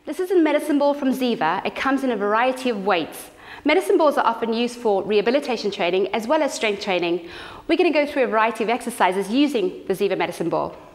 This is a medicine ball from ZIVA. It comes in a variety of weights. Medicine balls are often used for rehabilitation training as well as strength training. We're going to go through a variety of exercises using the ZIVA medicine ball.